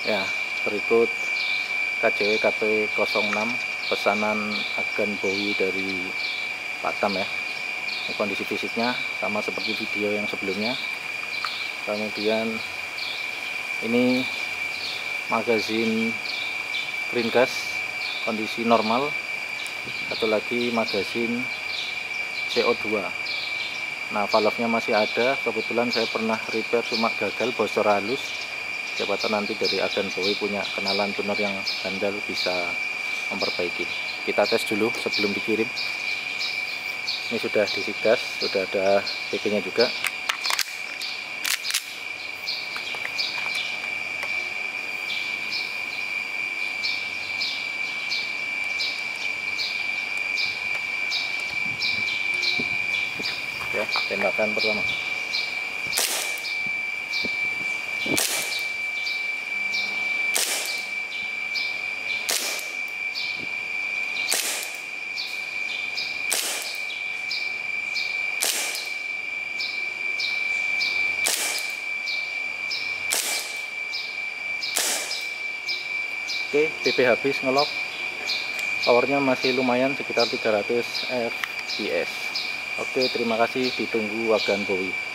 Ya, berikut KJW KP06 pesanan agen Bowie dari Pak Tam ya. Ini kondisi fisiknya sama seperti video yang sebelumnya. Kemudian ini magazin green gas kondisi normal. Satu lagi magazin CO2. Nah, valve-nya masih ada. Kebetulan saya pernah repair cuma gagal, bocor halus. Siapa tahu nanti dari agen Bowie punya kenalan tuner yang handal bisa memperbaiki. Kita tes dulu sebelum dikirim. Ini sudah diisi gas, sudah ada PP-nya juga. Ya, tembakan pertama. Oke, PP habis ngelok. Powernya masih lumayan sekitar 300 fps. Oke, terima kasih, ditunggu agen Bowie.